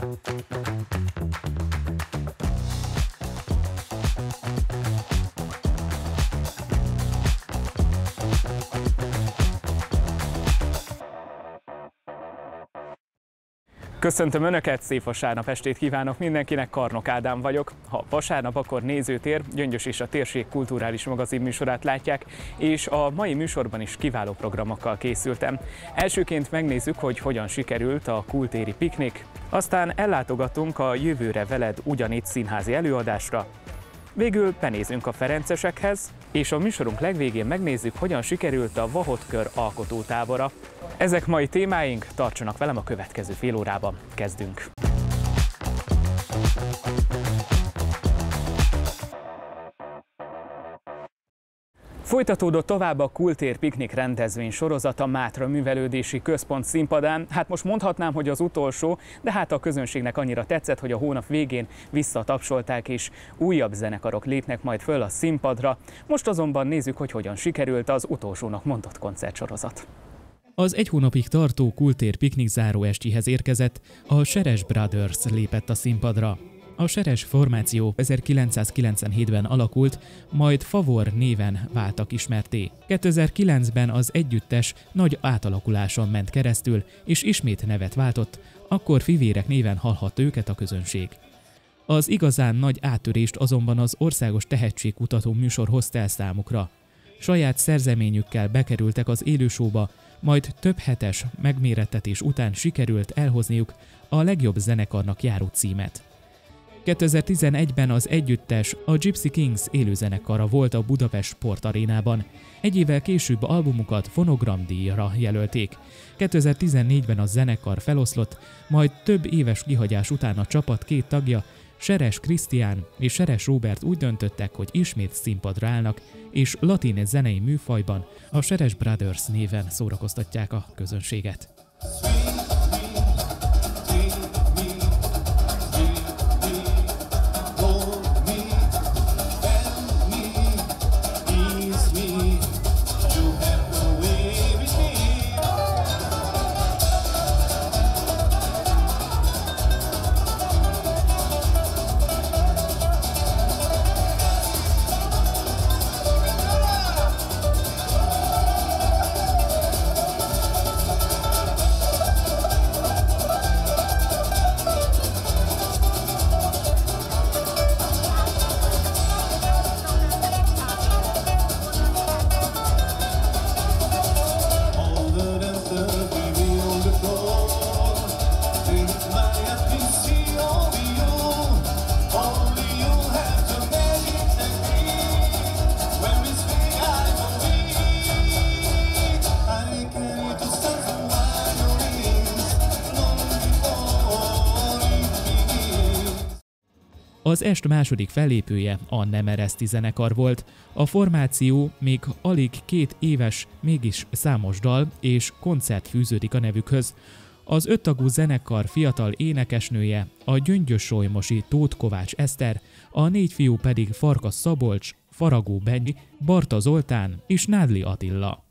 Köszöntöm Önöket, szép vasárnap estét kívánok mindenkinek, Karnok Ádám vagyok. Ha vasárnap, akkor Nézőtér, Gyöngyös és a Térség kulturális magazin műsorát látják, és a mai műsorban is kiváló programokkal készültem. Elsőként megnézzük, hogy hogyan sikerült a kultéri piknik, aztán ellátogatunk a Jövőre veled ugyanitt színházi előadásra, végül benézünk a ferencesekhez, és a műsorunk legvégén megnézzük, hogyan sikerült a Vahot-kör alkotótábora. Ezek mai témáink, tartsanak velem a következő fél órában. Kezdünk! Folytatódott tovább a Kultér Piknik rendezvény sorozata Mátra Művelődési Központ színpadán. Hát most mondhatnám, hogy az utolsó, de hát a közönségnek annyira tetszett, hogy a hónap végén visszatapsolták, és újabb zenekarok lépnek majd föl a színpadra. Most azonban nézzük, hogy hogyan sikerült az utolsónak mondott koncertsorozat. Az egy hónapig tartó Kultér Piknik záróestjéhez érkezett, a Seres Brothers lépett a színpadra. A Seres formáció 1997-ben alakult, majd Favor néven váltak ismertté. 2009-ben az együttes nagy átalakuláson ment keresztül, és ismét nevet váltott, akkor Fivérek néven hallhat őket a közönség. Az igazán nagy áttörést azonban az országos tehetségkutató műsor hozta el számukra. Saját szerzeményükkel bekerültek az élősóba, majd több hetes megmérettetés után sikerült elhozniuk a legjobb zenekarnak járó címet. 2011-ben az együttes a Gypsy Kings élőzenekara volt a Budapest Sportarénában. Egy évvel később albumukat fonogramdíjra jelölték. 2014-ben a zenekar feloszlott, majd több éves kihagyás után a csapat két tagja, Seres Krisztián és Seres Róbert úgy döntöttek, hogy ismét színpadra állnak, és latin zenei műfajban a Seres Brothers néven szórakoztatják a közönséget. Az est második fellépője a Nem Ereszti zenekar volt. A formáció még alig 2 éves, mégis számos dal és koncert fűződik a nevükhöz. Az 5 tagú zenekar fiatal énekesnője a gyöngyös-solymosi Tóth Kovács Eszter, a 4 fiú pedig Farkas Szabolcs, Faragó Benyi, Barta Zoltán és Nádli Attila.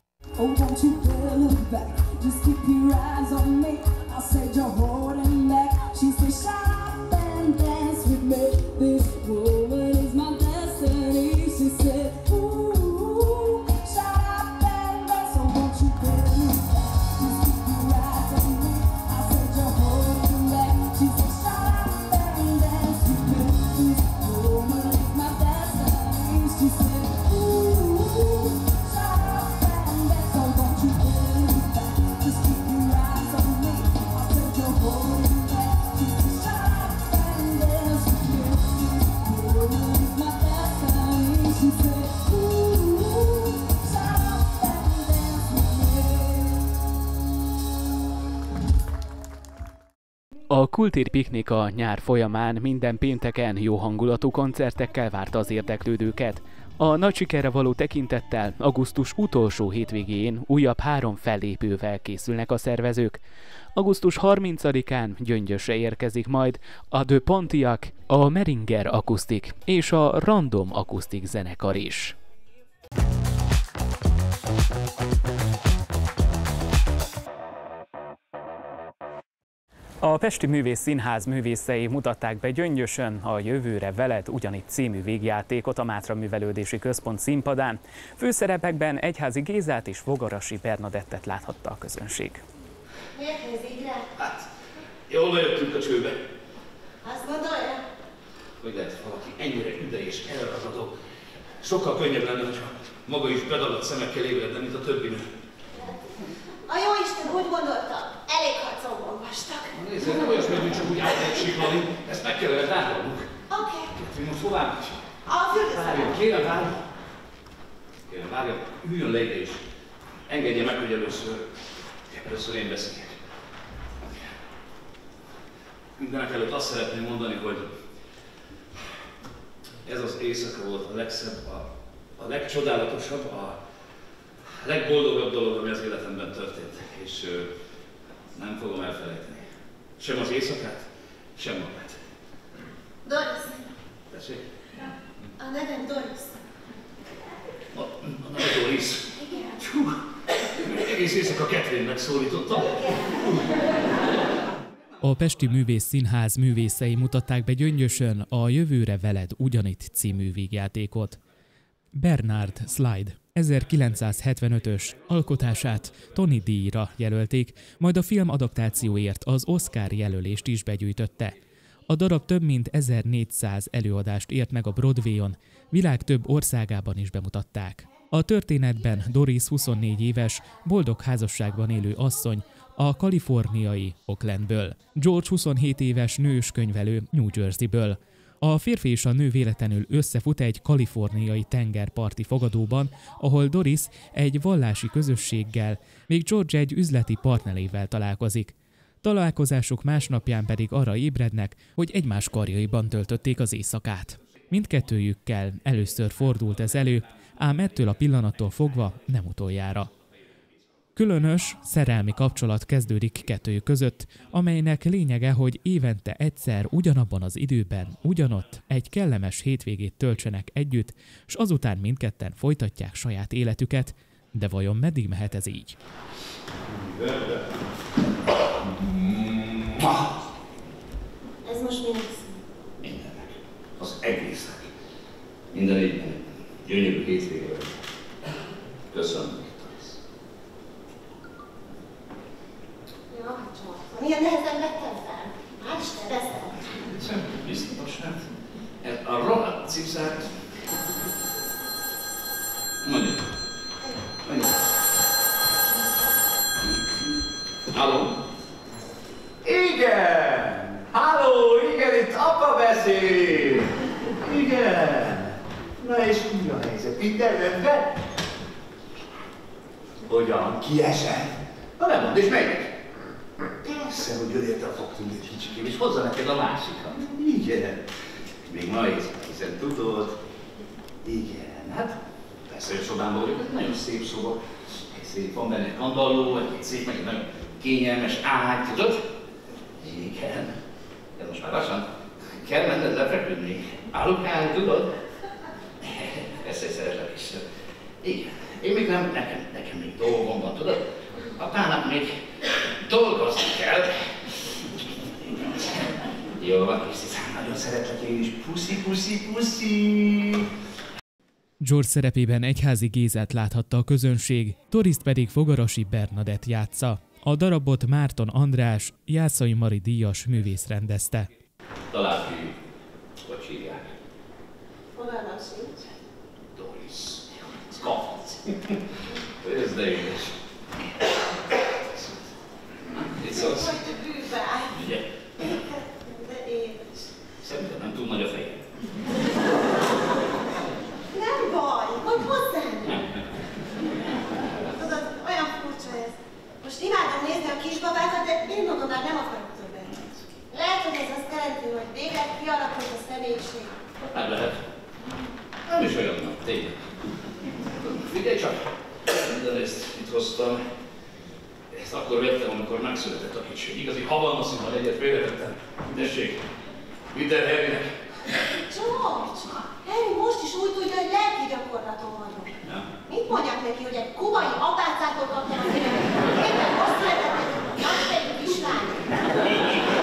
A Kultér Piknik a nyár folyamán minden pénteken jó hangulatú koncertekkel várta az érdeklődőket. A nagy sikerre való tekintettel augusztus utolsó hétvégén újabb 3 fellépővel készülnek a szervezők. Augusztus 30-án Gyöngyösre érkezik majd a The Pontiac, a Meringer Akusztik és a Random Akusztik zenekar is. A Pesti Művész Színház művészei mutatták be Gyöngyösön a Jövőre veled ugyanitt című végjátékot a Mátra Művelődési Központ színpadán. Főszerepekben Egyházi Gézát és Fogarasi Bernadettet láthatta a közönség. Miért néz így rá? Hát, jól bejöttünk a csőbe. Azt gondolja? Hogy lehet valaki ennyire üde és elragadó? Sokkal könnyebb lenne, hogyha maga is bedaladt szemekkel ébredne, mint a többi nő. A jóisten úgy gondolta, elég harcomban vastak. Nézd, nem olyasmi, hogy csak úgy átmegy siklani, ezt meg kellene tárolnunk. Oké. Catherine, most hová megy? A fürdőszobába. Várjon, kérem, várjon. Kérem, várjon, üljön le ide is. Engedje meg, hogy először én beszéljek. Mindenek előtt azt szeretném mondani, hogy ez az éjszaka volt a legszebb, a legcsodálatosabb, a legboldogabb dolog, ami az életemben történt. És nem fogom elfelejteni. Sem az éjszakát, sem magát. Doris. Tessék? A nevem Doris. A neve Doris. Igen. Egész éjszaka Catherine megszólítottam. A Pesti Művész Színház művészei mutatták be Gyöngyösön a Jövőre veled ugyanitt című végjátékot. Bernard Slide 1975-ös alkotását Tony díjra jelölték, majd a film adaptációért az Oscar jelölést is begyűjtötte. A darab több mint 1400 előadást ért meg a Broadwayon, világ több országában is bemutatták. A történetben Doris 24 éves, boldog házasságban élő asszony, a kaliforniai Oaklandből. George 27 éves nős könyvelő New Jerseyből. A férfi és a nő véletlenül összefut egy kaliforniai tengerparti fogadóban, ahol Doris egy vallási közösséggel, még George egy üzleti partnerével találkozik. Találkozásuk másnapján pedig arra ébrednek, hogy egymás karjaiban töltötték az éjszakát. Mindkettőjükkel először fordult ez elő, ám ettől a pillanattól fogva nem utoljára. Különös, szerelmi kapcsolat kezdődik kettőjük között, amelynek lényege, hogy évente egyszer ugyanabban az időben, ugyanott egy kellemes hétvégét töltsenek együtt, s azután mindketten folytatják saját életüket, de vajon meddig mehet ez így? Ez most mi lesz? Mindennek. Az egésznek. Minden egyben. Gyönyörű hétvége. Köszönöm. Ja, csak. Milyen nehezen vettem fel. Hál' Isten, beszél. Szem, biztos nem. Ez a rohadt cipzát. Mondjuk. Halló? Igen! Halló, igen, itt apa beszél! Igen! Na és mi a helyzet? Minden rendben? Hogyan? Kiesett? Na nem mondd, és melyik? Persze, hogy örérte fogtunk egy kicsikém, és hozza neked a másikat. Igen. Még ma éjszaka, hiszen tudod. Igen, hát persze, hogy szobámban vagyok, ez nagyon szép szoba. Szép, van benne egy kandalló, egy szép, meg egy nagyon kényelmes ágy, tudod? Igen. Ez most már lassan kell menned lefeküdni. Állukálni, tudod? Persze, hogy szeretlek is. Igen. Én még nem, nekem még dolgom van, tudod? Apának még dolgozni kell. Jó van, kis cicám, nagyon szeretlek én is. Puszi, puszi, puszi! George szerepében Egyházi Gézát láthatta a közönség, Dorist pedig Fogarasi Bernadett játsza. A darabot Márton András, Jászai Mari díjas művész rendezte. Találjuk, hogy hívják. Fogalmam sincs. Doris. Kapsz. Ez de édes. Itt szólsz? Hogy te bűvár. Ugye? De édes. Szerintem nem túl nagy a feje. Nem baj, hogy hozzám. Tudod, olyan furcsa ez. Most imádom nézni a kisbabákat, de én magam már nem akarok többet. Lehet, hogy ez azt jelenti, hogy végleg kialakult a személyiség. Nem lehet. Nem is olyan nagy, tényleg. Figyelj csak, mindenezt itt hoztam. Ezt akkor vettem, amikor megszületett a kicsi. Igazi havalmaszival egyet félretettem. Tessék, vidd el Harrynek. George, Harry most is úgy tudja, hogy lelki gyakorlaton vagyok. Ja. Mit mondjak neki, hogy egy kubai apácától kaptam az életet? Éppen most született egy nagyfejű kislány.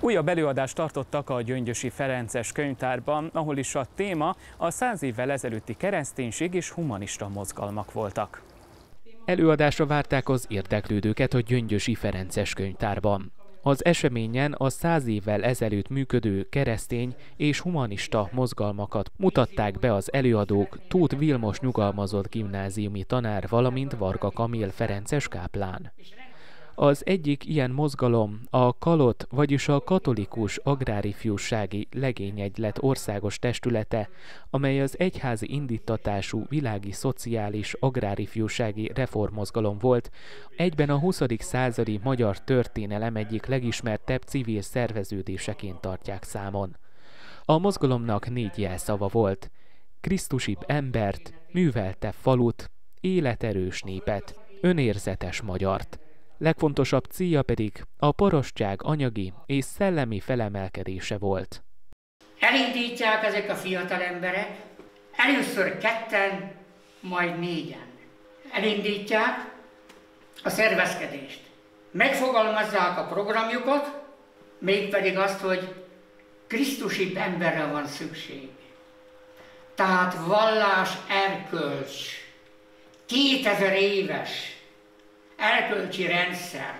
Újabb előadást tartottak a Gyöngyösi Ferences Könyvtárban, ahol is a téma a 100 évvel ezelőtti kereszténység és humanista mozgalmak voltak. Előadásra várták az érdeklődőket a Gyöngyösi Ferences Könyvtárban. Az eseményen a 100 évvel ezelőtt működő keresztény és humanista mozgalmakat mutatták be az előadók, Tóth Vilmos nyugalmazott gimnáziumi tanár, valamint Varga Kamil ferences káplán. Az egyik ilyen mozgalom a KALOT, vagyis a Katolikus Agrárifjúsági Legényegylet országos testülete, amely az egyházi indíttatású világi szociális agrárifjúsági reformmozgalom volt, egyben a 20. századi magyar történelem egyik legismertebb civil szerveződéseként tartják számon. A mozgalomnak 4 jelszava volt: krisztusibb embert, műveltebb falut, életerős népet, önérzetes magyart. Legfontosabb célja pedig a parasztság anyagi és szellemi felemelkedése volt. Elindítják ezek a fiatal emberek, először 2-en, majd 4-en. Elindítják a szervezkedést. Megfogalmazzák a programjukat, mégpedig azt, hogy krisztusibb emberre van szükség. Tehát vallás, erkölcs, 2000 éves erkölcsi rendszer.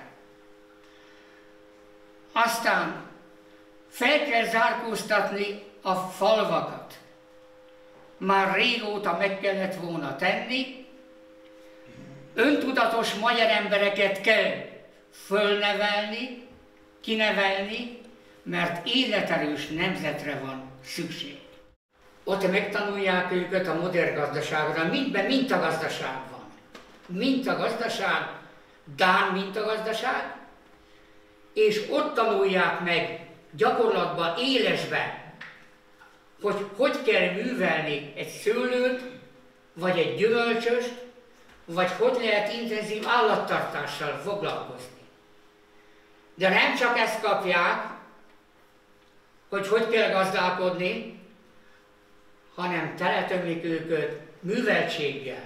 Aztán fel kell zárkóztatni a falvakat. Már régóta meg kellett volna tenni. Öntudatos magyar embereket kell fölnevelni, kinevelni, mert életerős nemzetre van szükség. Ott megtanulják őket a modern gazdaságra, mindben mintagazdaság van. Mintagazdaság, dán mintagazdaság, és ott tanulják meg gyakorlatban, élesben, hogy hogy kell művelni egy szőlőt, vagy egy gyümölcsöst, vagy hogy lehet intenzív állattartással foglalkozni. De nem csak ezt kapják, hogy hogy kell gazdálkodni, hanem teletömlik őket műveltséggel.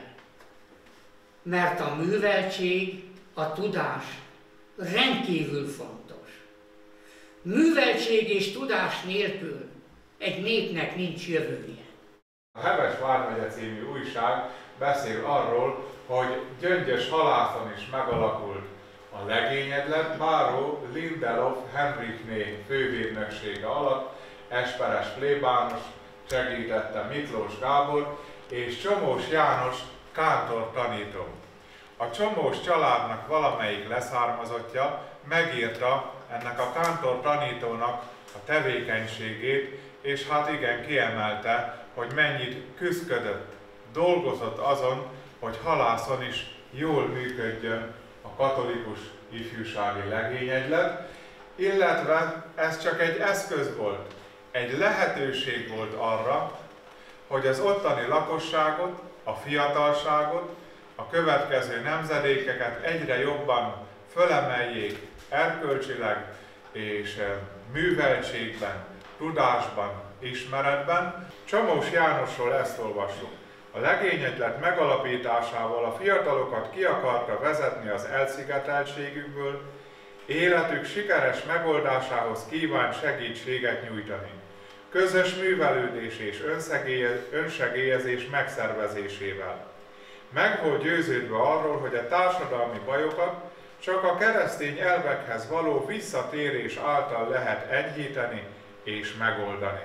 Mert a műveltség, a tudás rendkívül fontos. Műveltség és tudás nélkül egy népnek nincs jövője. A Heves vármegye című újság beszél arról, hogy Gyöngyös haláston is megalakult a legényegylet, báró Lindelof Henrikné fővédnöksége alatt Esperes plébános, segítette Miklós Gábor és Csomós János kántor tanító. A Csomós családnak valamelyik leszármazottja megírta ennek a kántor tanítónak a tevékenységét, és hát igen, kiemelte, hogy mennyit küszködött, dolgozott azon, hogy halászon is jól működjön a katolikus ifjúsági legényegylet, illetve ez csak egy eszköz volt, egy lehetőség volt arra, hogy az ottani lakosságot, a fiatalságot, a következő nemzedékeket egyre jobban fölemeljék erkölcsileg és műveltségben, tudásban, ismeretben. Csomós Jánosról ezt olvassuk. A legényegylet megalapításával a fiatalokat ki akarta vezetni az elszigeteltségükből, életük sikeres megoldásához kíván segítséget nyújtani. Közös művelődés és önsegélyezés megszervezésével. Meg volt győződve arról, hogy a társadalmi bajokat csak a keresztény elvekhez való visszatérés által lehet enyhíteni és megoldani.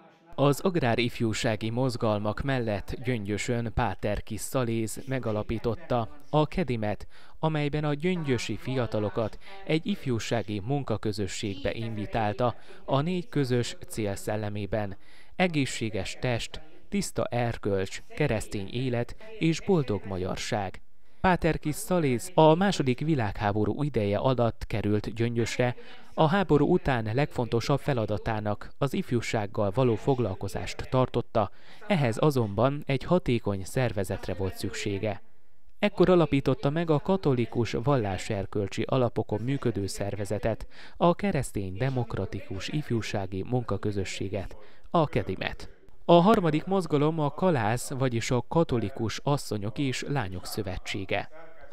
Az agrárifjúsági mozgalmak mellett Gyöngyösön Páter Kis Szaléz megalapította a Kedimet, amelyben a gyöngyösi fiatalokat egy ifjúsági munkaközösségbe invitálta a 4 közös cél szellemében: egészséges test, tiszta erkölcs, keresztény élet és boldog magyarság. Páter Kis Szaléz a II. Világháború ideje alatt került Gyöngyösre, a háború után legfontosabb feladatának az ifjúsággal való foglalkozást tartotta, ehhez azonban egy hatékony szervezetre volt szüksége. Ekkor alapította meg a katolikus valláserkölcsi alapokon működő szervezetet, a keresztény demokratikus ifjúsági munkaközösséget, a Kedimet. A harmadik mozgalom a Kalász, vagyis a Katolikus Asszonyok és Lányok Szövetsége.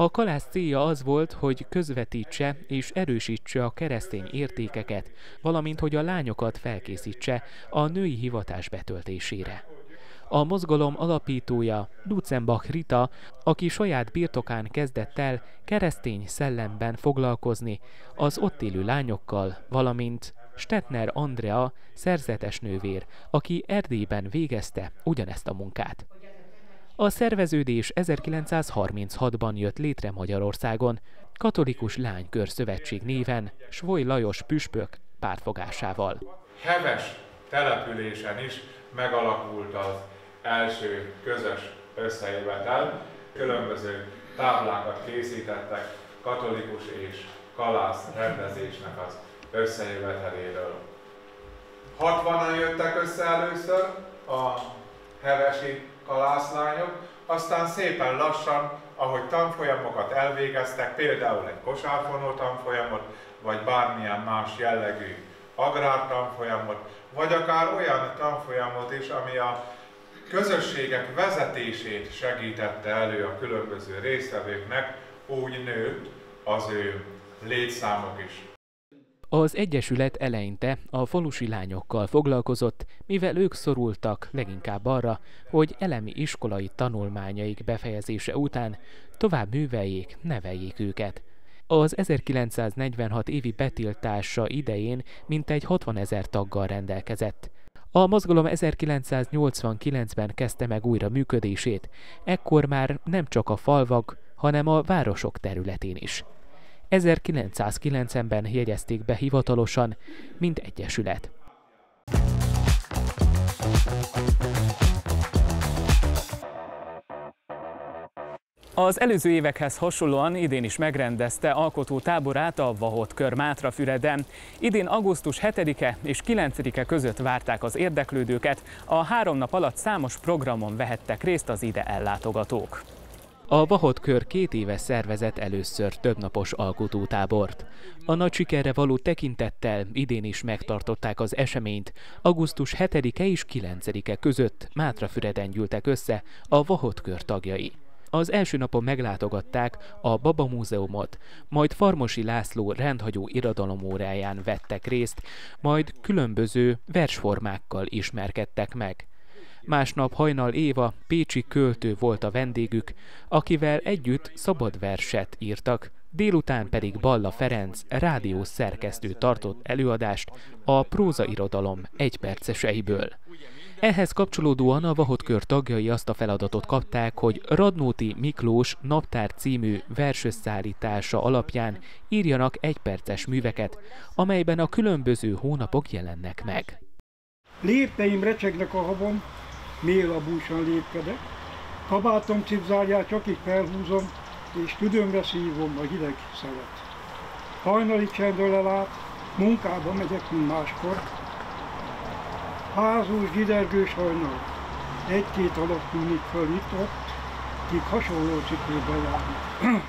A kalász célja az volt, hogy közvetítse és erősítse a keresztény értékeket, valamint hogy a lányokat felkészítse a női hivatás betöltésére. A mozgalom alapítója, Lutzenbach Rita, aki saját birtokán kezdett el keresztény szellemben foglalkozni az ott élő lányokkal, valamint Stettner Andrea, szerzetes nővér, aki Erdélyben végezte ugyanezt a munkát. A szerveződés 1936-ban jött létre Magyarországon, Katolikus Lánykör Szövetség néven, Svoy Lajos püspök pártfogásával. Heves településen is megalakult az első közös összejövetel. Különböző táblákat készítettek katolikus és kalász rendezésnek az összejöveteléről. 60-an jöttek össze először a hevesi kalászlányok, aztán szépen lassan, ahogy tanfolyamokat elvégeztek, például egy kosárfonó tanfolyamot, vagy bármilyen más jellegű agrártanfolyamot, vagy akár olyan tanfolyamot is, ami a közösségek vezetését segítette elő a különböző résztvevőknek, úgy nőtt az ő létszámok is. Az egyesület eleinte a falusi lányokkal foglalkozott, mivel ők szorultak leginkább arra, hogy elemi iskolai tanulmányaik befejezése után tovább műveljék, neveljék őket. Az 1946 évi betiltása idején mintegy 60 000 taggal rendelkezett. A mozgalom 1989-ben kezdte meg újra működését, ekkor már nem csak a falvak, hanem a városok területén is. 1990-ben jegyezték be hivatalosan, mint egyesület. Az előző évekhez hasonlóan idén is megrendezte alkotó táborát a Vahott Kör Mátrafüreden. Idén augusztus 7-e és 9-e között várták az érdeklődőket, a 3 nap alatt számos programon vehettek részt az ide ellátogatók. A Vahott Kör 2 éve szervezett először többnapos alkotótábort. A nagy sikerre való tekintettel idén is megtartották az eseményt. Augusztus 7-e és 9-e között Mátrafüreden gyűltek össze a Vahott Kör tagjai. Az első napon meglátogatták a Baba Múzeumot, majd Farmosi László rendhagyó irodalomóráján vettek részt, majd különböző versformákkal ismerkedtek meg. Másnap Hajnal Éva, pécsi költő volt a vendégük, akivel együtt szabad verset írtak, délután pedig Balla Ferenc rádiós szerkesztő tartott előadást a prózairodalom egyperceseiből. Ehhez kapcsolódóan a Vahott Kör tagjai azt a feladatot kapták, hogy Radnóti Miklós Naptár című versösszeállítása alapján írjanak egyperces műveket, amelyben a különböző hónapok jelennek meg. Lépteim recsegnek a habon, mélabúsan lépkedek, kabátom cipzárját csak így felhúzom, és tüdőmre szívom a hideg szelet. Hajnali csendről elát, munkába megyek, mint máskor. Házús, gidergős hajnal, egy-két alak tűnik föl itt-ott, kik hasonló cipőben járnak.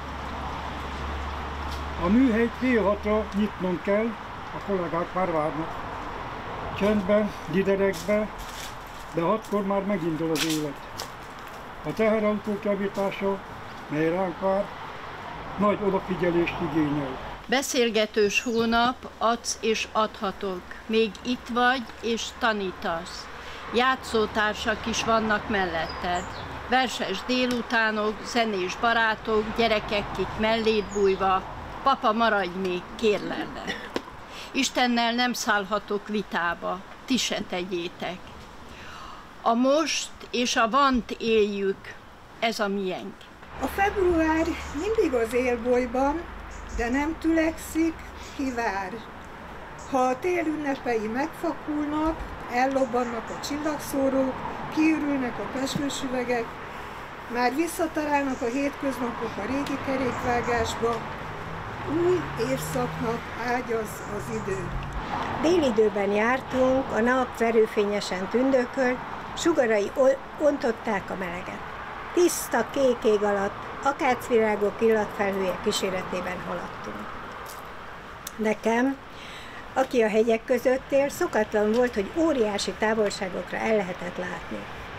A műhelyt fél 6-ra nyitnom kell, a kollégák már várnak. Csendben, giderekbe, de 6-kor már megindul az élet. A teherautók javítása, mely ránk vár, nagy odafigyelést igényel. Beszélgetős hónap, adsz és adhatok, még itt vagy és tanítasz. Játszótársak is vannak melletted. Verses délutánok, zenés barátok, gyerekek, kik melléd bújva. Papa, maradj még, kérlellek. Istennel nem szállhatok vitába, ti se tegyétek. A most és a vant éljük, ez a miénk. A február mindig az élbolyban, de nem tülekszik, kivár. Ha a tél ünnepei megfakulnak, ellobbannak a csillagszórók, kiürülnek a pezsgősüvegek, már visszatalálnak a hétköznapok a régi kerékvágásba, új évszaknak ágyaz az idő. Délidőben jártunk, a nap verőfényesen tündökölt, sugarai ontották a meleget. Tiszta kék ég alatt, akácvirágok illatfelhője kíséretében haladtunk. Nekem, aki a hegyek között él, szokatlan volt, hogy óriási távolságokra el lehetett látni.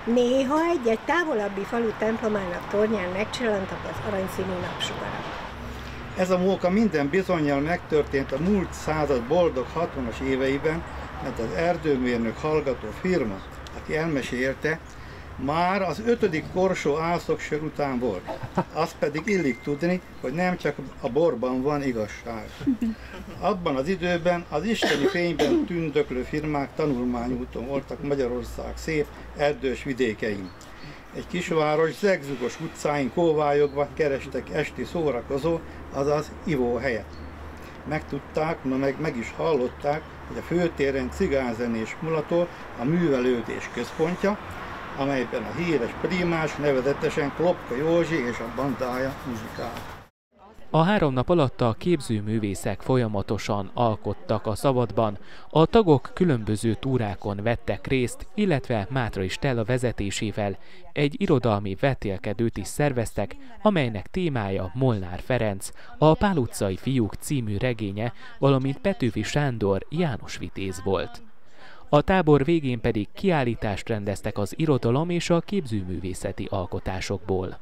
Néha egy-egy távolabbi falu templomának tornyán megcsillantak az aranyszínű napsugarak. Ez a móka minden bizonnyal megtörtént a múlt század boldog 60-as éveiben, mert az erdőmérnök hallgató firma, aki elmesélte, már az 5. korsó álszoksor után volt. Azt pedig illik tudni, hogy nem csak a borban van igazság. Abban az időben az isteni fényben tündöklő firmák tanulmányúton voltak Magyarország szép erdős vidékein. Egy kisváros zegzugos utcáin kóvályogva kerestek esti szórakozó, azaz ivóhelyet. Megtudták, meg is hallották, hogy a főtéren cigányzenés mulató a művelődés központja, amelyben a híres prímás, nevezetesen Klopka Józsi és a bandája muzsikál. A 3 nap alatt a képzőművészek folyamatosan alkottak a szabadban, a tagok különböző túrákon vettek részt, illetve Mátrai Stella vezetésével egy irodalmi vetélkedőt is szerveztek, amelynek témája Molnár Ferenc, a Pál utcai fiúk című regénye, valamint Petőfi Sándor János vitéz volt. A tábor végén pedig kiállítást rendeztek az irodalom és a képzőművészeti alkotásokból.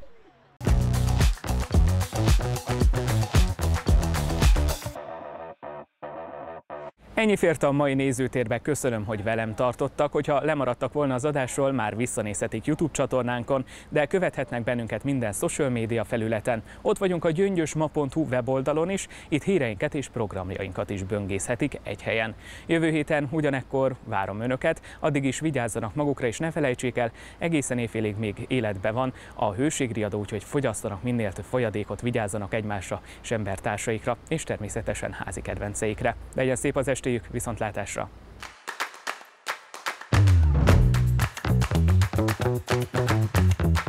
Ennyi fért a mai nézőtérbe, köszönöm, hogy velem tartottak. Hogyha lemaradtak volna az adásról, már visszanézhetik YouTube csatornánkon, de követhetnek bennünket minden social média felületen. Ott vagyunk a gyöngyösma.hu weboldalon is, itt híreinket és programjainkat is böngészhetik egy helyen. Jövő héten ugyanekkor várom Önöket, addig is vigyázzanak magukra és ne felejtsék el, egészen éjfélig még életben van a hőségriadó, úgyhogy fogyasztanak minél több folyadékot, vigyázzanak egymásra és embertársaikra, és természetesen házi kedvenceikre. Legyen szép az estéjük, viszontlátásra! Thank you.